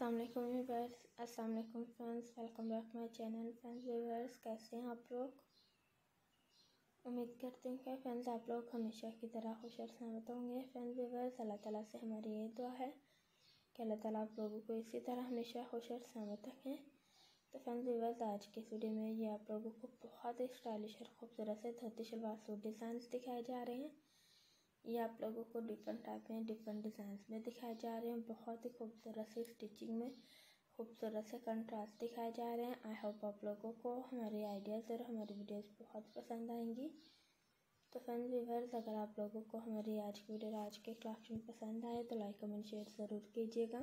अस्सलाम वालेकुम व्यूअर्स, अस्सलाम वालेकुम friends, welcome back my channel. Friends viewers, कैसे हैं आप लोग? उम्मीद करते हैं कि फ्रेंड्स आप लोग हमेशा की तरह खुश और सलामत होंगे। फ्रेंड्स व्यूअर्स, अल्लाह ताला से हमारी ये दुआ है कि अल्लाह ताला आप लोगों को इसी तरह हमेशा खुश और सलामत रखें। तो फ्रेंड्स व्यूअर्स, आज के वीडियो में ये आप लोगों को बहुत ही स्टाइलिश और खूबसूरत से धोती शलवार सूट डिज़ाइन दिखाए जा रहे हैं। ये आप लोगों को डिफरेंट टाइप में डिफरेंट डिज़ाइंस में दिखाए जा रहे हैं। बहुत ही खूबसूरत से स्टिचिंग में खूबसूरत से कंट्रास्ट दिखाए जा रहे हैं। आई होप आप लोगों को हमारे आइडियाज़ और हमारी वीडियोस बहुत पसंद आएंगी। तो फ्रेंड्स व्यूअर्स, अगर आप लोगों को हमारी आज की वीडियो आज के कलेक्शन पसंद आए तो लाइक कमेंट शेयर ज़रूर कीजिएगा।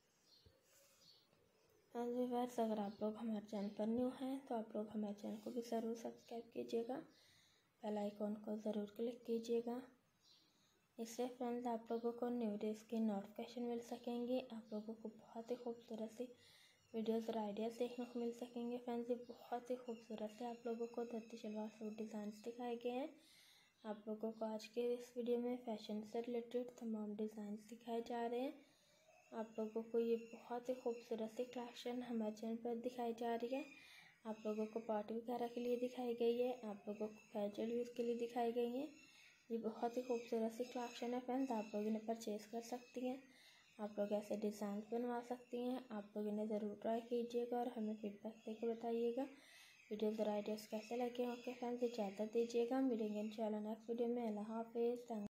फ्रेंड्स व्यूअर्स, अगर आप लोग हमारे चैनल पर न्यू हैं तो आप लोग हमारे चैनल को भी ज़रूर सब्सक्राइब कीजिएगा, बेल आइकॉन को ज़रूर क्लिक कीजिएगा। इससे फ्रेंड्स आप लोगों को न्यू वीडियोज़ की नोटिफिकेशन मिल सकेंगी। आप लोगों को बहुत ही खूबसूरत सी वीडियोज़ और आइडियाज़ देखने को मिल सकेंगे। फ्रेंड्स, ये बहुत ही खूबसूरत से आप लोगों को धोती शलवार सूट डिज़ाइन दिखाए गए हैं। आप लोगों को आज के इस वीडियो में फैशन से रिलेटेड तमाम डिज़ाइन दिखाए जा रहे हैं। आप लोगों को ये बहुत ही खूबसूरत सी कलेक्शन हमारे चैनल पर दिखाई जा रही है। आप लोगों को पार्टी वगैरह के लिए दिखाई गई है, आप लोगों को कैजुअल यूज़ के लिए दिखाई गई है। ये बहुत ही खूबसूरत सी कलेक्शन है फ्रेंड्स, आप लोग इन्हें परचेज़ कर सकती हैं। आप लोग ऐसे डिज़ाइन बनवा सकती हैं। आप लोग इन्हें ज़रूर ट्राई कीजिएगा और हमें फीडबैक देकर बताइएगा वीडियोज़ और आइडियाज़ कैसे लगे। ओके फ्रेंड्स, इजाज़त दीजिएगा, मिलेंगे इंशाल्लाह नेक्स्ट वीडियो में। अल्लाह हाफिज़।